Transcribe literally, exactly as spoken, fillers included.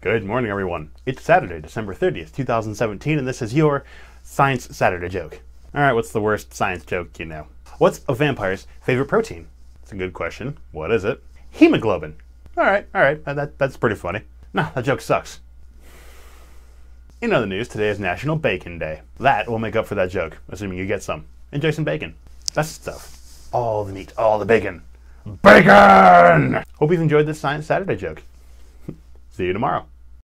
Good morning, everyone. It's Saturday, December thirtieth, two thousand seventeen, and this is your Science Saturday joke. Alright, what's the worst science joke you know? What's a vampire's favorite protein? It's a good question. What is it? Hemoglobin. Alright, alright, that, that's pretty funny. No, that joke sucks. In other news, today is National Bacon Day. That will make up for that joke, assuming you get some. Enjoy some bacon. That's the stuff. All the meat, all the bacon. Bacon! Hope you've enjoyed this Science Saturday joke. See you tomorrow.